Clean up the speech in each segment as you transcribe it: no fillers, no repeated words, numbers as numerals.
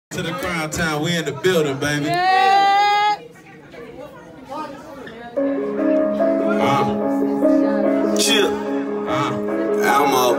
To the Crown Town, we in the building, baby. Yeah. Chip. Almo.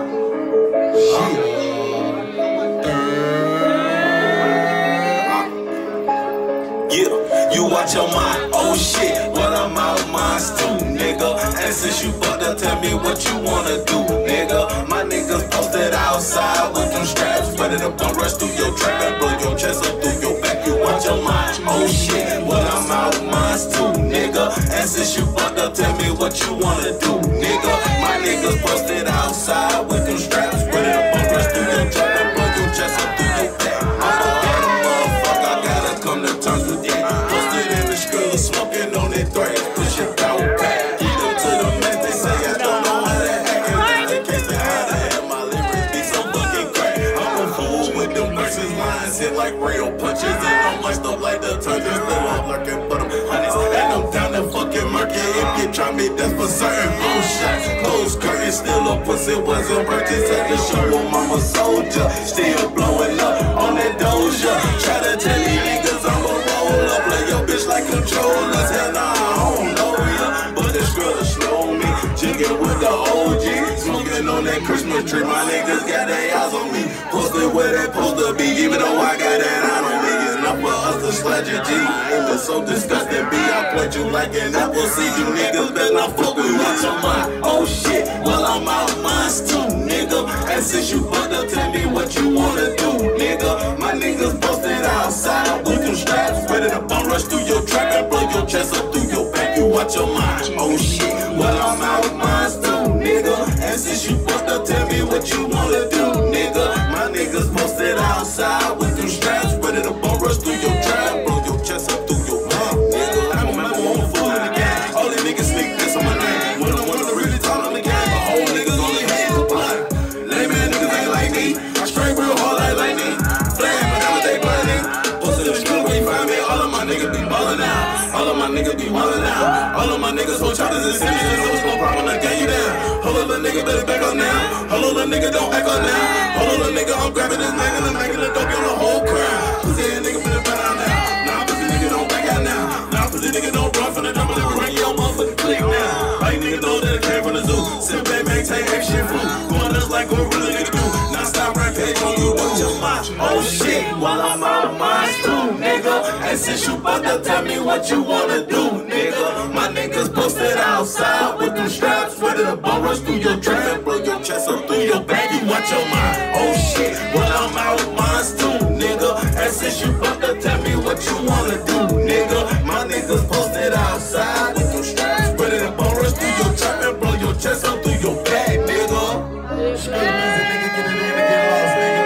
Yeah, you watch your mind. Oh shit, well I'm out mine too, nigga. And since you fucked up, tell me what you wanna do, nigga. My niggas posted outside with them straps, ready to bum rush through your trap and blow your chest up through your back. You watch your mind. Oh shit, well I'm out mine too, nigga. And since you fucked up, tell me what you wanna do, nigga. My niggas posted outside with them straps, ready to bum rush through your trap and blow your chest up through your back. I'm a bad motherfucker, I gotta come to terms with that. Posted in the school, smoking on that thread, push your power back. Eat them to the man, they say I don't know how to act. And in case they how to have my lyrics be so fucking crack. I'm a fool with them verses, lines hit like real punches. And I'm much stuff like the touches, still I'm lurking for them honeys. And I'm down to fucking murky, if you try me, that's for certain. Blue shots, closed curtains, still a pussy, wasn't purchased. Had to show them I'm a soldier, still blowing up on that doja. Try to tell these niggas I'm a roller, play your bitch like controllers. Hell nah, I don't know ya, but this girl slow me. Jigging with the OG, smoking on that Christmas tree. My niggas got their eyes on me, posted where they supposed to be. Even though I got that eye on me, it's not for us to sludge your G. Ain't been so disgusting, B. I point you like an apple seed. You niggas better not fuck with me. Watch your mind. Oh shit, well I'm out mine too, nigga. And since you fucked up, tell me what you wanna do, nigga. My niggas posted outside with them straps, ready to bum rush through your trap and blow your chest up through your back. You watch your mind. Oh shit, well I'm out mine too, nigga. And since you fucked up, tell me what you wanna do, nigga. My niggas posted outside with them straps, ready to bum rush through your trap, blow your chest up through your back, nigga. I'm a fool in the game. All these niggas sneak this on my name. When I'm one of the really tall on the game, the whole niggas only hate the blood. Lame man niggas ain't like me. I straight real hard like lightning. Flame whenever they blinding. Posted in the school where you find me. All of my niggas be ballin' out. All of my niggas be wildin' out. All of my niggas hold choppers and cities. There's no problem to get you down. Hold on, little nigga, better back up now. Hold on, little nigga, don't act up now. Hold on, little nigga, I'm grabbing this nigga and I'm making a dope on the whole crowd. Pussy ass nigga better back out now. Nah, pussy nigga don't back out now. Nah, pussy nigga don't run from the drama. Let me bring your motherfucking click now. Like nigga know that it came from the zoo. Sit back, maintain action flu. Going just like what really nigga do. Now stop rampage on you, watch your mind. Oh shit, well I'm out of mine too, nigga. And since you bout to tell me what you wanna do, nigga. My niggas posted outside with them straps, ready to bum rush through your trap and blow your chest up through your back. You watch your mind. Oh shit, well I'm out of mine too, nigga. And since you bout to tell me what you wanna do, nigga. My niggas posted outside with them straps, ready to bum rush through your trap and blow your chest up through your back, nigga. Screw music, nigga, get it in and get lost, nigga.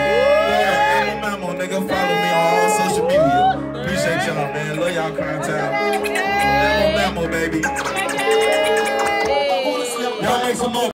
Yeah, Mamo, nigga, follow me on all social media. Appreciate y'all, man. Love y'all, Crown Town. Mamo, baby. Y'all make some more.